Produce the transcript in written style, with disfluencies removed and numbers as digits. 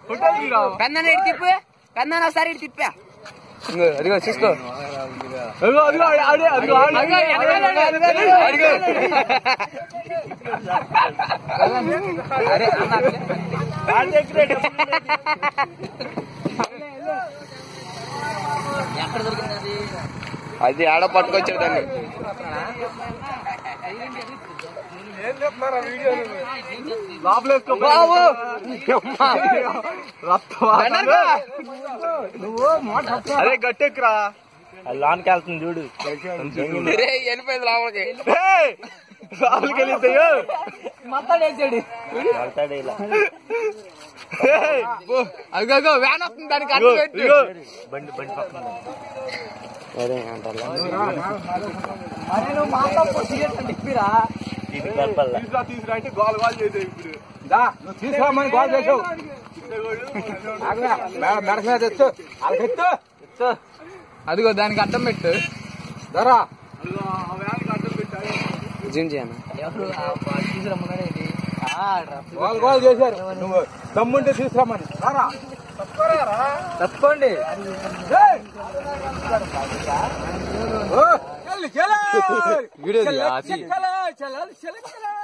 పెన్నా ఇటు తిప్పు పెన్నా ఒకసారి ఇటు తిప్పా అదిగో చూసుకో ఎక్కడ దొరికింది అది ఆడ పట్టుకొచ్చాడు దాన్ని అరే గట్టెక్కురా లాన్కి వెళ్తుంది చూడు వెళ్ళిపోయింది లోపలికి లోపలికి వెళ్ళిపోయో మాట్లాడేసాడు ఇలా అగో వ్యాన్ వస్తుంది దానికి బండి బండి పక్కన అదే అంటారు నువ్వు మాట్లాడుకోరా ఇది కలపల్లా తీసుకురా అంటే గోల్ గోల్ చేసే ఇప్పుడు నువ్వు తీసుకురామని గోల్ చేసావు మెడ మీద ఎత్తు వాళ్ళకి ఎత్తు అదిగో దానికి అడ్డం పెట్టు ధరా జూమ్ చేయను గోల్ గోల్ చేశారు నువ్వు దమ్ముంటే తీసుకురామని ధరా తప్పండి వీడియో